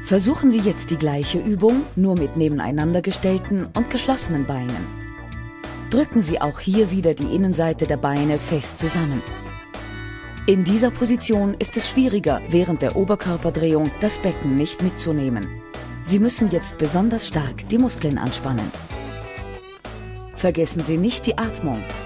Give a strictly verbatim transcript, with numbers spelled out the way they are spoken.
Versuchen Sie jetzt die gleiche Übung, nur mit nebeneinander gestellten und geschlossenen Beinen. Drücken Sie auch hier wieder die Innenseite der Beine fest zusammen. In dieser Position ist es schwieriger, während der Oberkörperdrehung das Becken nicht mitzunehmen. Sie müssen jetzt besonders stark die Muskeln anspannen. Vergessen Sie nicht die Atmung.